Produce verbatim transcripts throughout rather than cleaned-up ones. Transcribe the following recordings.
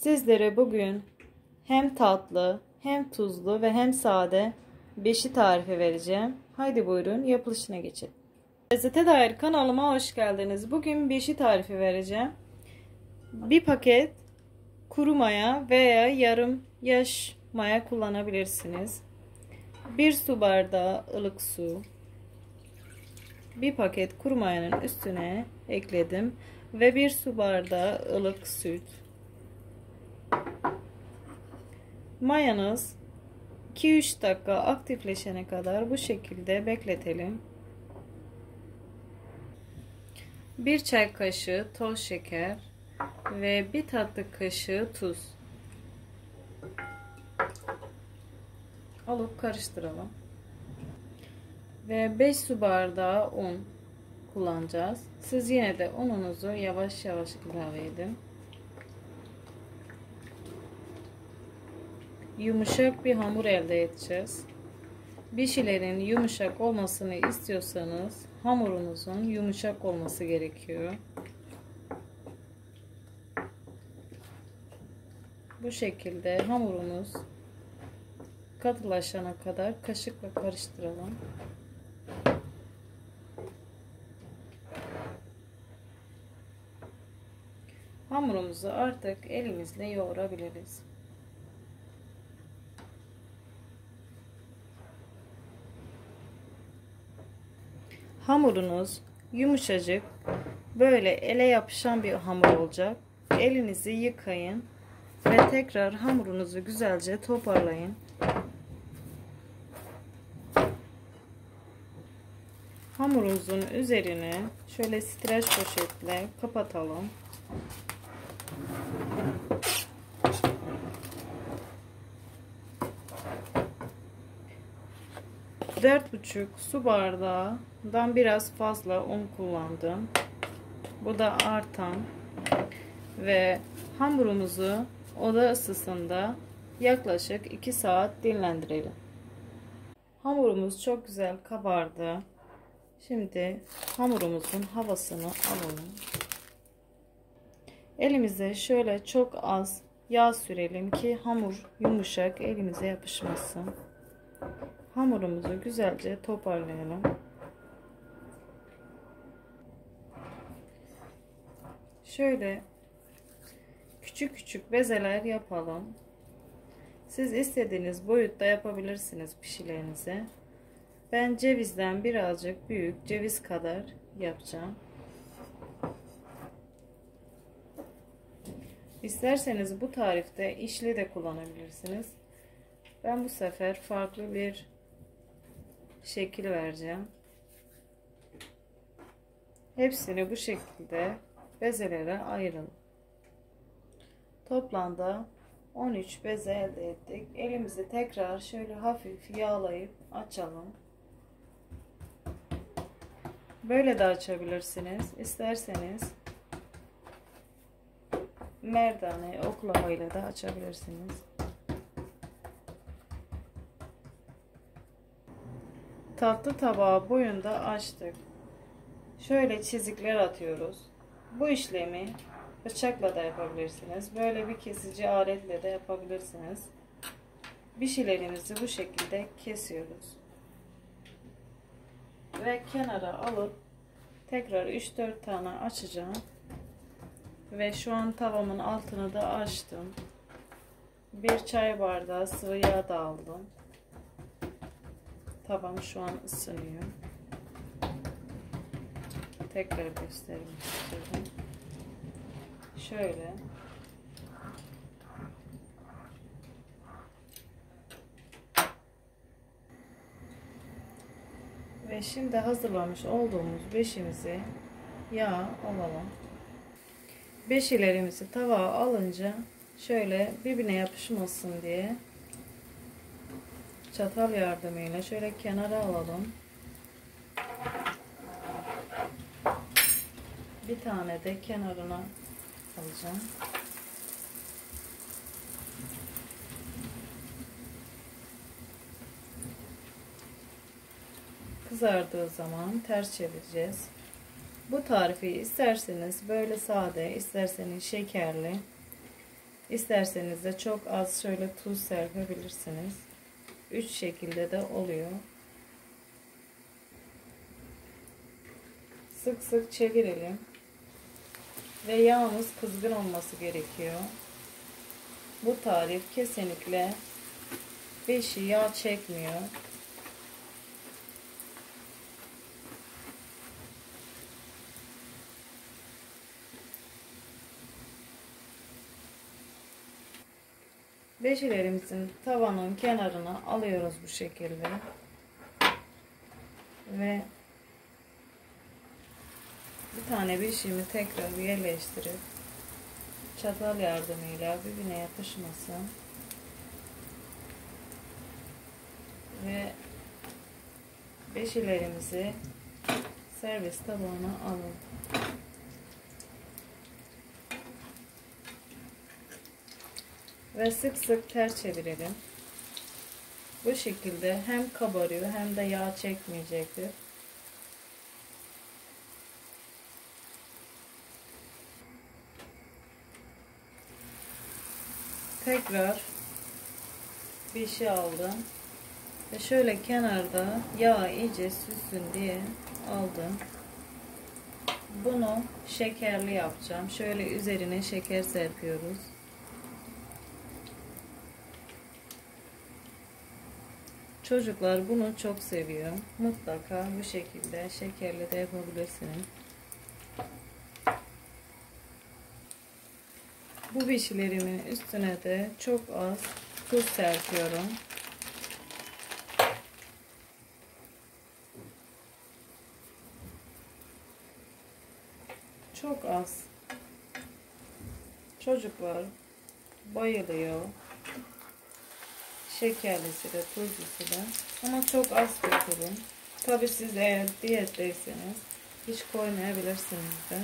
Sizlere bugün hem tatlı, hem tuzlu ve hem sade beşi tarifi vereceğim. Haydi buyurun yapılışına geçelim. Lezzete dair kanalıma hoş geldiniz. Bugün beşi tarifi vereceğim. Bir paket kuru maya veya yarım yaş maya kullanabilirsiniz. Bir su bardağı ılık su. Bir paket kuru mayanın üstüne ekledim ve bir su bardağı ılık süt. Mayanız iki üç dakika aktifleşene kadar bu şekilde bekletelim. bir çay kaşığı toz şeker ve bir tatlı kaşığı tuz alıp karıştıralım. Ve beş su bardağı un kullanacağız. Siz yine de ununuzu yavaş yavaş ilave edin. Yumuşak bir hamur elde edeceğiz. Bir şeylerin yumuşak olmasını istiyorsanız hamurunuzun yumuşak olması gerekiyor. Bu şekilde hamurunuz katılaşana kadar kaşıkla karıştıralım. Hamurumuzu artık elimizle yoğurabiliriz. Hamurunuz yumuşacık, böyle ele yapışan bir hamur olacak. Elinizi yıkayın ve tekrar hamurunuzu güzelce toparlayın. Hamurumuzun üzerine şöyle streç poşetle kapatalım. dört buçuk su bardağından biraz fazla un kullandım. Bu da artan ve hamurumuzu oda ısısında yaklaşık iki saat dinlendirelim. Hamurumuz çok güzel kabardı. Şimdi hamurumuzun havasını alalım. Elimize şöyle çok az yağ sürelim ki hamur yumuşak, elimize yapışmasın. Hamurumuzu güzelce toparlayalım. Şöyle küçük küçük bezeler yapalım. Siz istediğiniz boyutta yapabilirsiniz pişilerinizi. Ben cevizden birazcık büyük, ceviz kadar yapacağım. İsterseniz bu tarifte işli de kullanabilirsiniz. Ben bu sefer farklı bir şekil vereceğim. Hepsini bu şekilde bezelere ayırın. Toplamda on üç beze elde ettik. Elimizi tekrar şöyle hafif yağlayıp açalım. Böyle de açabilirsiniz. İsterseniz merdane, oklavayla da açabilirsiniz. Tatlı tabağı boyunda açtık. Şöyle çizikler atıyoruz. Bu işlemi bıçakla da yapabilirsiniz. Böyle bir kesici aletle de yapabilirsiniz. Bir şeylerimizi bu şekilde kesiyoruz. Ve kenara alıp tekrar üç dört tane açacağım. Ve şu an tavamın altını da açtım. Bir çay bardağı sıvı yağ da aldım. Tavam şu an ısınıyor. Tekrar göstermek istiyorum. Şöyle. Ve şimdi hazırlamış olduğumuz beşimizi yağa alalım. Beşilerimizi tavaya alınca şöyle birbirine yapışmasın diye çatal yardımıyla şöyle kenara alalım. Bir tane de kenarına alacağım. Kızardığı zaman ters çevireceğiz. Bu tarifi isterseniz böyle sade, isterseniz şekerli İsterseniz de çok az şöyle tuz serpebilirsiniz. Üç şekilde de oluyor. Sık sık çevirelim. Ve yağımız kızgın olması gerekiyor. Bu tarif kesinlikle beşi yağ çekmiyor. Beşilerimizin tavanın kenarına alıyoruz bu şekilde. Ve bir tane beşiğimi tekrar yerleştirip çatal yardımıyla birbirine yapışmasın. Ve beşilerimizi servis tabağına alalım. Ve sık sık ters çevirelim. Bu şekilde hem kabarıyor hem de yağ çekmeyecektir. Tekrar beşi aldım. Ve şöyle kenarda yağ iyice süssün diye aldım. Bunu şekerli yapacağım. Şöyle üzerine şeker serpiyoruz. Çocuklar bunu çok seviyor. Mutlaka bu şekilde şekerli de yapabilirsiniz. Bu beşilerimin üstüne de çok az tuz serpiyorum. Çok az. Çocuklar bayılıyor. Şekerlisi de tuzlusu da. Ama çok az koyun. Tabi siz eğer diyetteyseniz hiç koymayabilirsiniz de.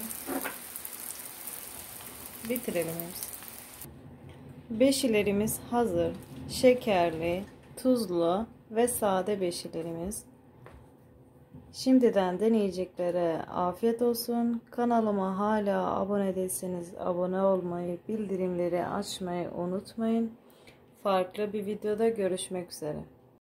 Bitirelim hepsini. Beşilerimiz hazır. Şekerli, tuzlu ve sade beşilerimiz. Şimdiden deneyeceklere afiyet olsun. Kanalıma hala abone değilseniz abone olmayı, bildirimleri açmayı unutmayın. Farklı bir videoda görüşmek üzere.